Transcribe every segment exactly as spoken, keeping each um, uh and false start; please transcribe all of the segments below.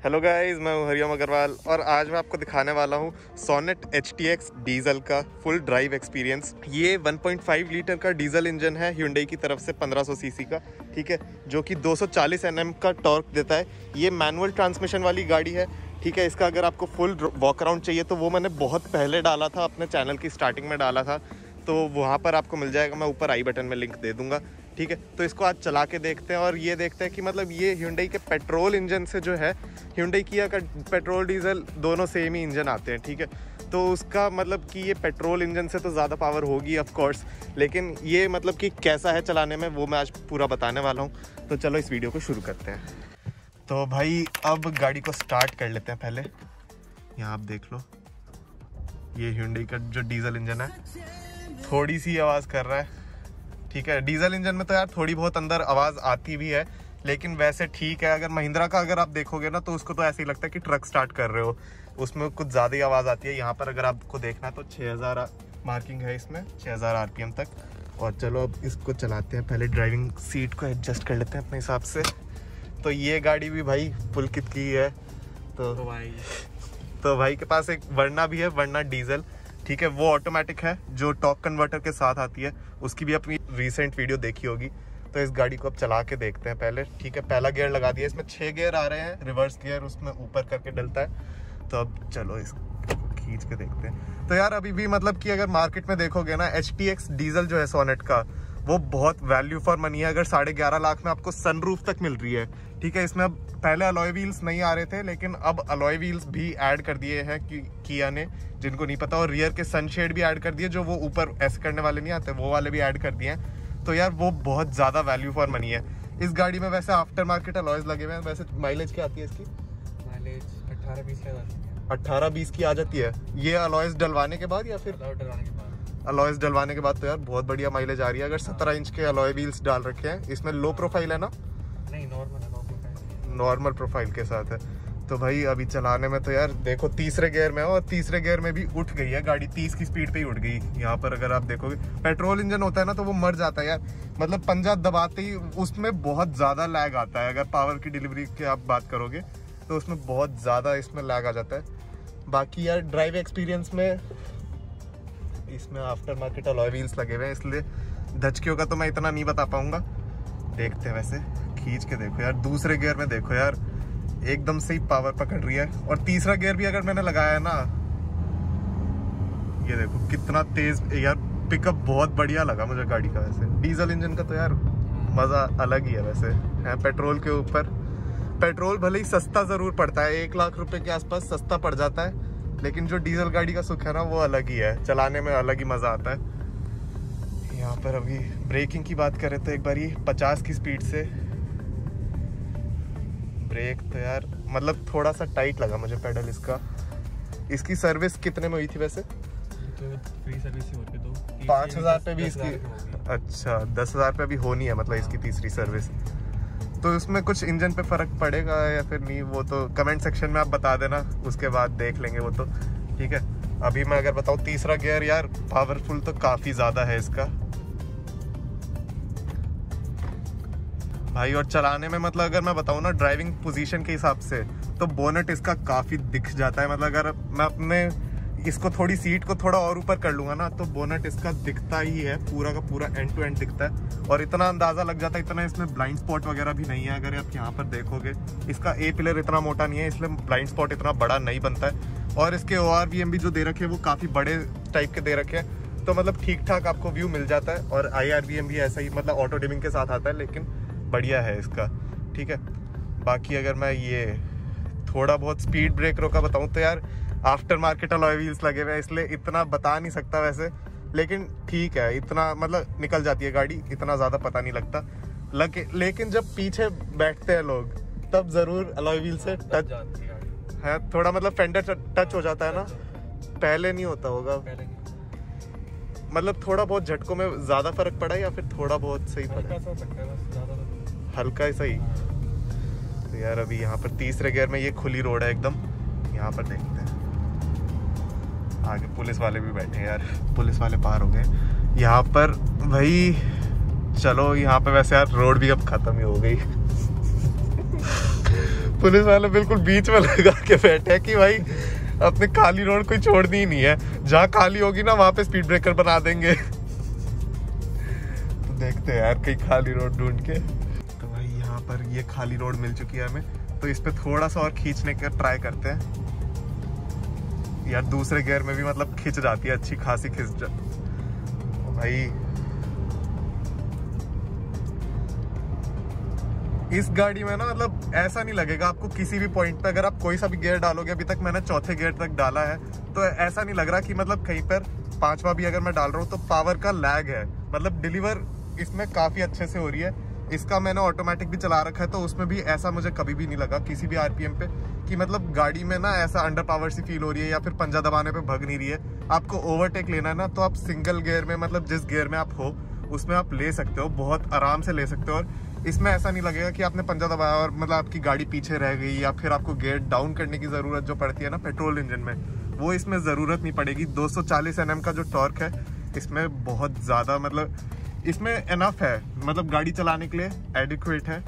Hello guys, मैं हूं हरिओम अग्रवाल और आज मैं आपको दिखाने वाला हूं Sonet H T X diesel का फुल ड्राइव एक्सपीरियंस। ये वन पॉइंट फाइव लीटर का डीजल इंजन है Hyundai की तरफ से पंद्रह सौ सीसी का, ठीक है, जो कि दो सौ चालीस एन एम का टॉर्क देता है। ये मैनुअल ट्रांसमिशन वाली गाड़ी है, ठीक है। इसका अगर आपको फुल वॉक अराउंड चाहिए तो वो मैंने बहुत पहले डाला था, अपने चैनल की स्टार्टिंग में डाला था, तो वहाँ पर आपको मिल जाएगा। मैं ऊपर आई बटन में लिंक दे दूँगा, ठीक है। तो इसको आज चला के देखते हैं और ये देखते हैं कि मतलब ये Hyundai के पेट्रोल इंजन से जो है, Hyundai किया का पेट्रोल डीजल दोनों सेम ही इंजन आते हैं, ठीक है। तो उसका मतलब कि ये पेट्रोल इंजन से तो ज़्यादा पावर होगी ऑफ कोर्स, लेकिन ये मतलब कि कैसा है चलाने में वो मैं आज पूरा बताने वाला हूँ। तो चलो इस वीडियो को शुरू करते हैं। तो भाई अब गाड़ी को स्टार्ट कर लेते हैं। पहले यहाँ आप देख लो, ये Hyundai का जो डीजल इंजन है थोड़ी सी आवाज़ कर रहा है, ठीक है। डीजल इंजन में तो यार थोड़ी बहुत अंदर आवाज़ आती भी है, लेकिन वैसे ठीक है। अगर महिंद्रा का अगर आप देखोगे ना तो उसको तो ऐसे ही लगता है कि ट्रक स्टार्ट कर रहे हो, उसमें कुछ ज़्यादा ही आवाज़ आती है। यहाँ पर अगर आपको देखना है तो छः हज़ार मार्किंग है इसमें, छः हज़ार आर पी एम तक। और चलो अब इसको चलाते हैं। पहले ड्राइविंग सीट को एडजस्ट कर लेते हैं अपने हिसाब से। तो ये गाड़ी भी भाई फुल किट की है, तो, तो भाई तो भाई के पास एक वर्ना भी है, वर्ना डीजल, ठीक है। वो ऑटोमेटिक है जो टॉर्क कन्वर्टर के साथ आती है, उसकी भी अपनी रीसेंट वीडियो देखी होगी। तो इस गाड़ी को अब चला के देखते हैं पहले, ठीक है। पहला गियर लगा दिया, इसमें छह गियर आ रहे हैं, रिवर्स गियर उसमें ऊपर करके डलता है। तो अब चलो इसको खींच के देखते हैं। तो यार अभी भी मतलब कि अगर मार्केट में देखोगे ना, एच टी एक्स डीजल जो है सोनेट का, वो बहुत वैल्यू फॉर मनी है। अगर साढ़े ग्यारह लाख में आपको सनरूफ तक मिल रही है, ठीक है। इसमें अब पहले अलॉय व्हील्स नहीं आ रहे थे, लेकिन अब अलॉय व्हील्स भी ऐड कर दिए हैं कि किया ने, जिनको नहीं पता। और रियर के सनशेड भी ऐड कर दिए, जो वो ऊपर ऐसे करने वाले नहीं आते, वो वाले भी ऐड कर दिए हैं। तो यार वो बहुत ज़्यादा वैल्यू फॉर मनी है। इस गाड़ी में वैसे आफ्टर मार्केट अलॉयज लगे हुए हैं। वैसे माइलेज क्या आती है इसकी? माइलेज अट्ठारह बीस अट्ठारह बीस की आ जाती है। ये अलॉयज डलवाने के बाद या फिर डलवाने के बाद? अलॉयज डलवाने के बाद तो यार बहुत बढ़िया माइलेज आ रही है। अगर सत्रह इंच के अलॉय व्हील्स डाल रखे हैं, इसमें लो प्रोफाइल है ना? नहीं, नॉर्मल है, नॉर्मल प्रोफाइल के साथ है। तो भाई अभी चलाने में तो यार देखो तीसरे गियर में हो, और तीसरे गियर में भी उठ गई है गाड़ी, तीस की स्पीड पे ही उठ गई। यहाँ पर अगर आप देखोगे, पेट्रोल इंजन होता है ना तो वो मर जाता है यार, मतलब पंजा दबाते ही उसमें बहुत ज़्यादा लैग आता है। अगर पावर की डिलीवरी की आप बात करोगे तो उसमें बहुत ज़्यादा इसमें लैग आ जाता है। बाकी यार ड्राइव एक्सपीरियंस में इसमें आफ्टर मार्केट अलॉय व्हील्स लगे हुए हैं, इसलिए धचकियों का तो मैं इतना नहीं बता पाऊंगा। देखते हैं, वैसे खींच के देखो यार। दूसरे गियर में देखो यार, एकदम से ही पावर पकड़ रही है। और तीसरा गियर भी अगर मैंने लगाया है ना, ये देखो कितना तेज यार, पिकअप बहुत बढ़िया लगा मुझे गाड़ी का। वैसे डीजल इंजन का तो यार मज़ा अलग ही है। वैसे है पेट्रोल के ऊपर, पेट्रोल भले ही सस्ता ज़रूर पड़ता है, एक लाख रुपए के आसपास सस्ता पड़ जाता है, लेकिन जो डीजल गाड़ी का सुख है ना वो अलग ही है, चलाने में अलग ही मज़ा आता है। यहाँ पर अभी ब्रेकिंग की बात करें तो एक बार ये पचास की स्पीड से ब्रेक तो यार मतलब थोड़ा सा टाइट लगा मुझे पेडल इसका। इसकी सर्विस कितने में हुई थी वैसे? तो फ्री सर्विस ही होती, तो पाँच हज़ार पे भी इसकी, अच्छा दस हज़ार पे भी होनी है मतलब इसकी तीसरी सर्विस। तो उसमें कुछ इंजन पे फ़र्क पड़ेगा या फिर नहीं, वो तो कमेंट सेक्शन में आप बता देना, उसके बाद देख लेंगे वो तो, ठीक है। अभी मैं अगर बताऊँ, तीसरा गियर यार पावरफुल तो काफ़ी ज़्यादा है इसका भाई। और चलाने में मतलब अगर मैं बताऊँ ना, ड्राइविंग पोजीशन के हिसाब से तो बोनट इसका काफ़ी दिख जाता है। मतलब अगर मैं अपने इसको थोड़ी सीट को थोड़ा और ऊपर कर लूँगा ना, तो बोनट इसका दिखता ही है, पूरा का पूरा एंड टू एंड दिखता है। और इतना अंदाज़ा लग जाता है, इतना इसमें ब्लाइंड स्पॉट वगैरह भी नहीं है। अगर आप यहाँ पर देखोगे, इसका ए पिलर इतना मोटा नहीं है, इसलिए ब्लाइंड स्पॉट इतना बड़ा नहीं बनता है। और इसके ओ आर वी एम भी जो दे रखे हैं वो काफ़ी बड़े टाइप के दे रखे हैं, तो मतलब ठीक ठाक आपको व्यू मिल जाता है। और आई आर वी एम भी ऐसा ही, मतलब ऑटो डिमिंग के साथ आता है, लेकिन बढ़िया है इसका, ठीक है। बाकी अगर मैं ये थोड़ा बहुत स्पीड ब्रेकरों का बताऊं तो यार आफ्टर मार्केट अलॉय व्हील्स लगे हुए हैं, इसलिए इतना बता नहीं सकता वैसे, लेकिन ठीक है, इतना मतलब निकल जाती है गाड़ी, इतना ज़्यादा पता नहीं लगता। लगे, लेकिन जब पीछे बैठते हैं लोग तब ज़रूर अलॉय व्हील से टच है, थोड़ा मतलब फेंडर टच हो जाता है ना, पहले नहीं होता होगा, मतलब थोड़ा बहुत झटकों में ज़्यादा फर्क पड़ा या फिर थोड़ा बहुत सही पड़ा? हल्का ही सही। तो यार अभी यहाँ पर तीसरे गियर में ये खुली रोड है एकदम, यहाँ पर देखते हैं। आगे पुलिस वाले भी बैठे हैं यार, पुलिस वाले पार हो गए यहाँ पर भाई। चलो यहाँ पे वैसे यार रोड भी अब खत्म ही हो गई पुलिस वाले बिल्कुल बीच में लगा के बैठे कि भाई अपने खाली रोड कोई छोड़नी ही नहीं है, जहाँ खाली होगी ना वहां पे स्पीड ब्रेकर बना देंगे। तो देखते हैं यार कहीं खाली रोड ढूंढ के। तो भाई यहाँ पर ये खाली रोड मिल चुकी है हमें, तो इस पे थोड़ा सा और खींचने का ट्राई करते हैं यार। दूसरे गियर में भी मतलब खिंच जाती है, अच्छी खासी खिंच जा भाई। इस गाड़ी में ना मतलब ऐसा नहीं लगेगा आपको किसी भी पॉइंट पे, अगर आप कोई सा भी गियर डालोगे, अभी तक मैंने चौथे गियर तक डाला है, तो ऐसा नहीं लग रहा कि मतलब कहीं पर पांचवा भी अगर मैं डाल रहा हूँ तो पावर का लैग है। मतलब डिलीवर इसमें काफी अच्छे से हो रही है। इसका मैंने ऑटोमेटिक भी चला रखा है, तो उसमें भी ऐसा मुझे कभी भी नहीं लगा किसी भी आरपीएम पे कि मतलब गाड़ी में ना ऐसा अंडर पावर सी फील हो रही है या फिर पंजा दबाने पे भग नहीं रही है। आपको ओवरटेक लेना है ना, तो आप सिंगल गियर में मतलब जिस गियर में आप हो उसमें आप ले सकते हो, बहुत आराम से ले सकते हो। और इसमें ऐसा नहीं लगेगा कि आपने पंजा दबाया और मतलब आपकी गाड़ी पीछे रह गई, या फिर आपको गियर डाउन करने की जरूरत जो पड़ती है ना पेट्रोल इंजन में, वो इसमें जरूरत नहीं पड़ेगी। दो सौ चालीस एन एम का जो टॉर्क है इसमें बहुत ज्यादा मतलब इसमें एनफ है, मतलब गाड़ी चलाने के लिए एडिक्वेट है।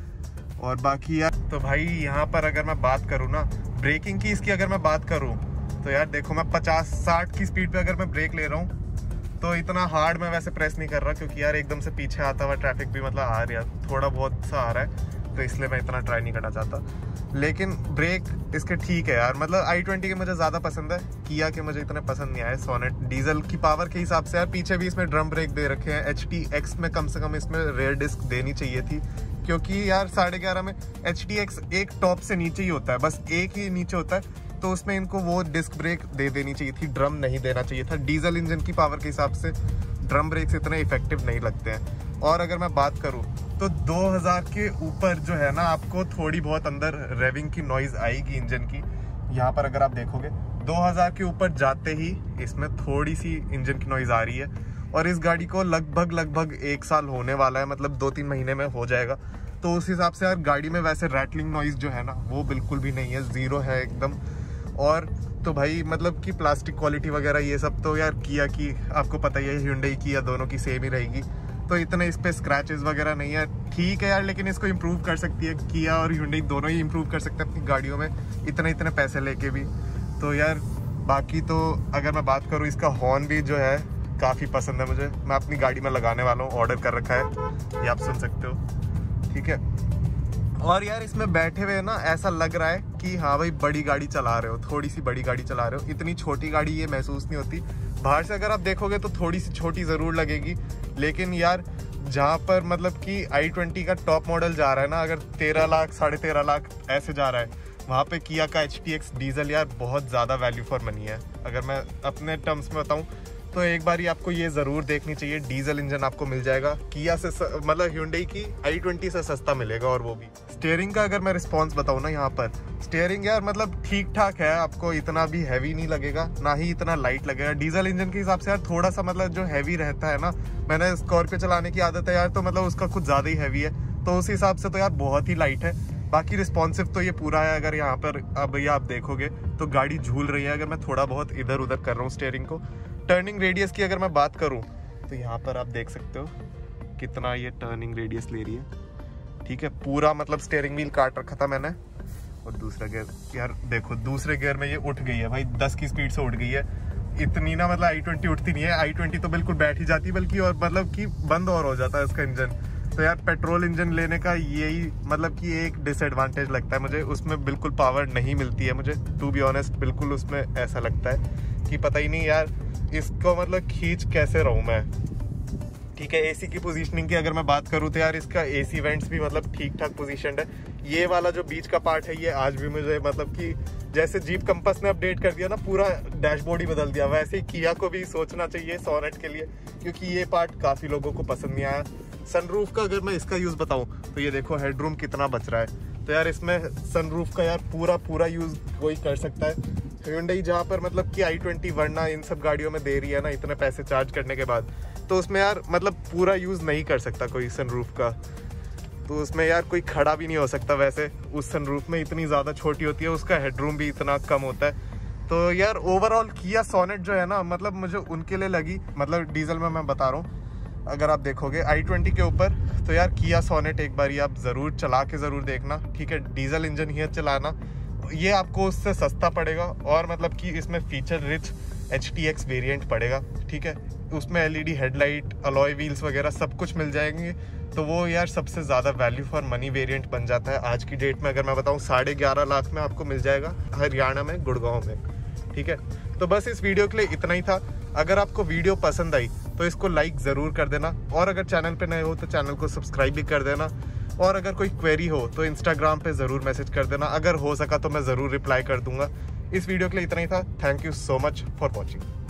और बाकी यार तो भाई यहाँ पर अगर मैं बात करूँ ना ब्रेकिंग की, इसकी अगर मैं बात करूँ तो यार देखो मैं पचास साठ की स्पीड पे अगर मैं ब्रेक ले रहा हूँ तो इतना हार्ड मैं वैसे प्रेस नहीं कर रहा, क्योंकि यार एकदम से पीछे आता हुआ ट्रैफिक भी मतलब आ रहा है, थोड़ा बहुत सा आ रहा है, तो इसलिए मैं इतना ट्राई नहीं करना चाहता। लेकिन ब्रेक इसके ठीक है यार, मतलब आई ट्वेंटी के मुझे ज़्यादा पसंद है, किया के मुझे इतने पसंद नहीं आए। सोनेट डीजल की पावर के हिसाब से यार पीछे भी इसमें ड्रम ब्रेक दे रखे हैं। एच टी एक्स में कम से कम इसमें रेयर डिस्क देनी चाहिए थी, क्योंकि यार साढ़े ग्यारह में एच टी एक्स एक टॉप से नीचे ही होता है, बस एक ही नीचे होता है, तो उसमें इनको वो डिस्क ब्रेक दे देनी चाहिए थी, ड्रम नहीं देना चाहिए था। डीजल इंजन की पावर के हिसाब से ड्रम ब्रेक्स इतने इफेक्टिव नहीं लगते हैं। और अगर मैं बात करूं तो दो हज़ार के ऊपर जो है ना आपको थोड़ी बहुत अंदर रेविंग की नॉइज आएगी इंजन की। यहाँ पर अगर आप देखोगे दो हज़ार के ऊपर जाते ही इसमें थोड़ी सी इंजन की नॉइज आ रही है। और इस गाड़ी को लगभग लगभग एक साल होने वाला है, मतलब दो तीन महीने में हो जाएगा, तो उस हिसाब से यार गाड़ी में वैसे रैटलिंग नॉइज जो है ना वो बिल्कुल भी नहीं है, जीरो है एकदम। और तो भाई मतलब कि प्लास्टिक क्वालिटी वगैरह ये सब तो यार किया की आपको पता ही है, Hyundai की या दोनों की सेम ही रहेगी, तो इतने इस पे स्क्रैचेस वगैरह नहीं है, ठीक है यार। लेकिन इसको इम्प्रूव कर सकती है किया और Hyundai, दोनों ही इम्प्रूव कर सकते हैं अपनी गाड़ियों में इतने इतने पैसे लेके भी। तो यार बाकी तो अगर मैं बात करूँ, इसका हॉर्न भी जो है काफ़ी पसंद है मुझे, मैं अपनी गाड़ी में लगाने वाला हूँ, ऑर्डर कर रखा है, ये आप सुन सकते हो, ठीक है। और यार इसमें बैठे हुए ना ऐसा लग रहा है कि हाँ भाई बड़ी गाड़ी चला रहे हो, थोड़ी सी बड़ी गाड़ी चला रहे हो, इतनी छोटी गाड़ी ये महसूस नहीं होती। बाहर से अगर आप देखोगे तो थोड़ी सी छोटी ज़रूर लगेगी, लेकिन यार जहाँ पर मतलब कि आई ट्वेंटी का टॉप मॉडल जा रहा है ना, अगर तेरह लाख साढ़े तेरह लाख ऐसे जा रहा है, वहाँ पे किया का एच टी एक्स डीजल यार बहुत ज़्यादा वैल्यू फॉर मनी है। अगर मैं अपने टर्म्स में बताऊँ तो एक बार ही आपको ये ज़रूर देखनी चाहिए, डीजल इंजन आपको मिल जाएगा किया से स... मतलब Hyundai की आई ट्वेंटी से सस्ता मिलेगा, और वो भी। स्टीयरिंग का अगर मैं रिस्पॉन्स बताऊँ ना, यहाँ पर स्टीयरिंग यार मतलब ठीक ठाक है, आपको इतना भी हैवी नहीं लगेगा, ना ही इतना लाइट लगेगा। डीजल इंजन के हिसाब से यार थोड़ा सा मतलब जो हैवी रहता है ना, मैंने स्कॉर्पियो चलाने की आदत है यार, तो मतलब उसका कुछ ज़्यादा ही हैवी है, तो उस हिसाब से तो यार बहुत ही लाइट है। बाकी रिस्पॉन्सिव तो ये पूरा है। अगर यहाँ पर अब ये आप देखोगे तो गाड़ी झूल रही है, अगर मैं थोड़ा बहुत इधर उधर कर रहा हूँ स्टीयरिंग को। टर्निंग रेडियस की अगर मैं बात करूँ तो यहाँ पर आप देख सकते हो कितना ये टर्निंग रेडियस ले रही है, ठीक है। पूरा मतलब स्टीयरिंग व्हील काट रखा था मैंने। और दूसरा गियर यार देखो, दूसरे गियर में ये उठ गई है भाई, दस की स्पीड से उठ गई है। इतनी ना मतलब आई ट्वेंटी उठती नहीं है, आई ट्वेंटी तो बिल्कुल बैठ ही जाती, बल्कि और मतलब कि बंद और हो जाता है उसका इंजन। तो यार पेट्रोल इंजन लेने का यही मतलब कि एक डिसएडवांटेज लगता है मुझे, उसमें बिल्कुल पावर नहीं मिलती है मुझे, टू बी ऑनेस्ट। बिल्कुल उसमें ऐसा लगता है कि पता ही नहीं यार इसको मतलब खींच कैसे रहूं मैं, ठीक है। एसी की पोजीशनिंग की अगर मैं बात करूं तो यार इसका एसी वेंट्स भी मतलब ठीक ठाक पोजीशनड है। ये वाला जो बीच का पार्ट है ये आज भी मुझे मतलब कि जैसे जीप कंपास ने अपडेट कर दिया ना, पूरा डैशबोर्ड ही बदल दिया, वैसे ही किया को भी सोचना चाहिए सोनेट के लिए, क्योंकि ये पार्ट काफ़ी लोगों को पसंद नहीं आया। सनरूफ का अगर मैं इसका यूज़ बताऊं तो ये देखो हेडरूम कितना बच रहा है, तो यार इसमें सनरूफ का यार पूरा पूरा यूज़ कोई कर सकता है। Hyundai जहाँ पर मतलब कि आई ट्वेंटी वरना इन सब गाड़ियों में दे रही है ना इतने पैसे चार्ज करने के बाद, तो उसमें यार मतलब पूरा यूज़ नहीं कर सकता कोई सनरूफ का, तो उसमें यार कोई खड़ा भी नहीं हो सकता। वैसे उस सनरूफ में इतनी ज़्यादा छोटी होती है, उसका हेडरूम भी इतना कम होता है। तो यार ओवरऑल किया सोनेट जो है ना, मतलब मुझे उनके लिए लगी, मतलब डीजल में मैं बता रहा हूँ, अगर आप देखोगे आई ट्वेंटी के ऊपर, तो यार किया सोनेट एक बार आप ज़रूर चला के ज़रूर देखना, ठीक है। डीजल इंजन ही है चलाना, ये आपको उससे सस्ता पड़ेगा और मतलब कि इसमें feature rich H T X variant पड़ेगा, ठीक है। उसमें L E D headlight, alloy wheels वगैरह सब कुछ मिल जाएंगे, तो वो यार सबसे ज़्यादा वैल्यू फॉर मनी वेरिएंट बन जाता है आज की डेट में। अगर मैं बताऊँ साढ़े ग्यारह लाख में आपको मिल जाएगा हरियाणा में, गुड़गांव में, ठीक है। तो बस इस वीडियो के लिए इतना ही था। अगर आपको वीडियो पसंद आई तो इसको लाइक ज़रूर कर देना, और अगर चैनल पे नए हो तो चैनल को सब्सक्राइब भी कर देना, और अगर कोई क्वेरी हो तो इंस्टाग्राम पे ज़रूर मैसेज कर देना, अगर हो सका तो मैं ज़रूर रिप्लाई कर दूंगा। इस वीडियो के लिए इतना ही था। Thank you so much for watching.